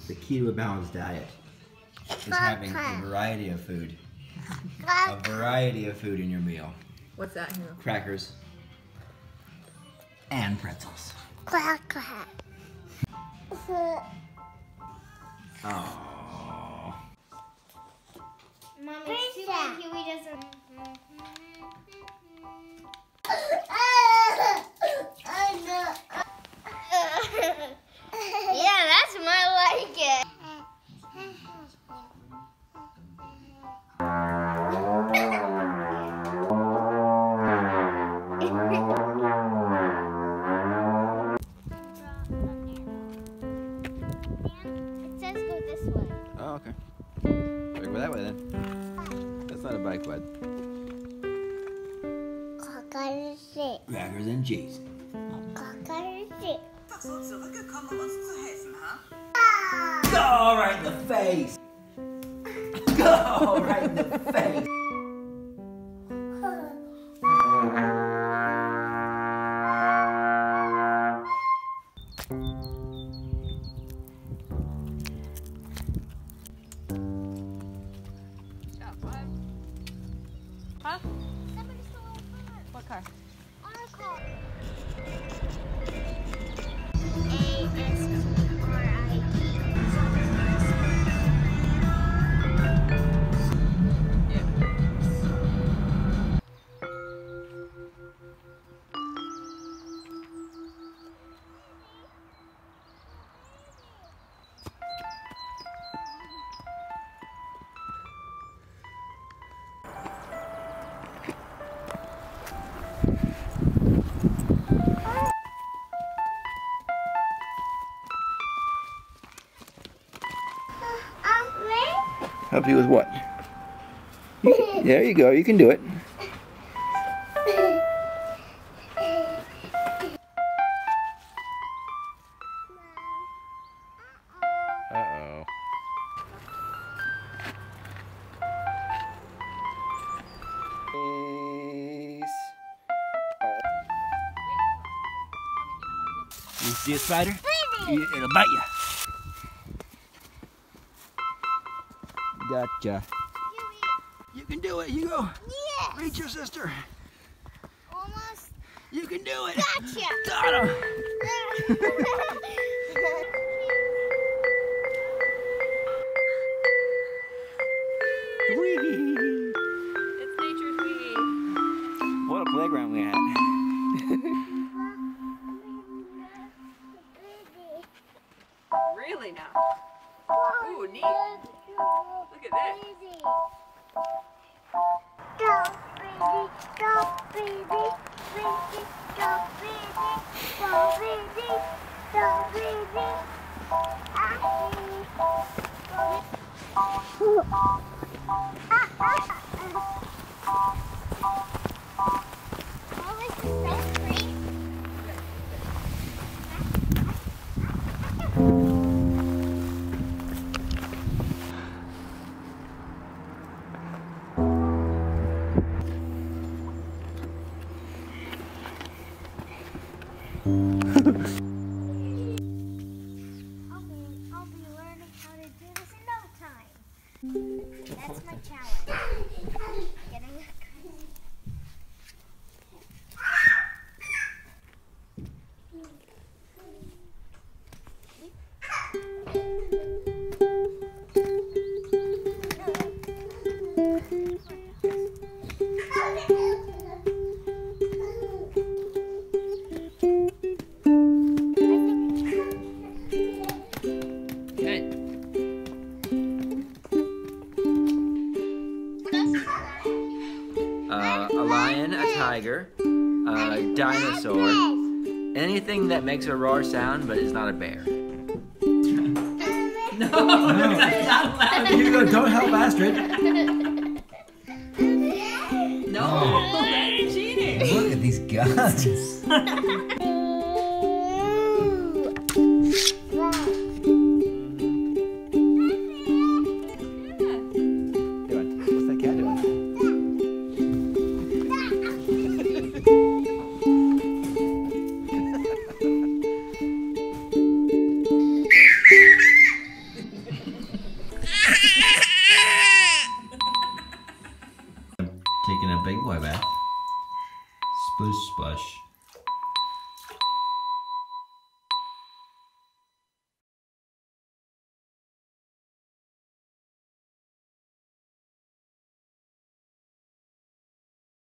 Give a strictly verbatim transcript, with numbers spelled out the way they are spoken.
The key to a balanced diet is having a variety of food. A variety of food in your meal. What's that here? Crackers. And pretzels. Cracker. Oh. Mom, it's too bad Huey doesn't. Yeah, that's more like it. It says go this way. Oh, okay. Better go that way then. That's not a bike bud. Crackers and cheese. Go right in the face! Go right in the face! Huh? Somebody stole our car. What car? Our car. A S T R I D. Help you with what? You, there you go, you can do it. Uh-oh. You see a spider? You- It'll bite you. Gotcha. You can do it. You go. Yeah. Reach your sister. Almost. You can do it. Gotcha. Got him. Whee! It's nature's wee. What a playground we had. Really now? Ooh, neat. Look at that. Go, baby, go, baby, baby, go, baby, go, baby, go, baby. Oh, this is so pretty. I'll be, I'll be learning how to do this in no time. That's my challenge. Getting a crazy. Uh, a lion, a tiger, a dinosaur, anything that makes a roar sound but is not a bear. No, that's not allowed. You go, don't help Astrid. No, that ain't cheating. Look at these guns. What's that cat doing? big boy bath. Sploosh splash.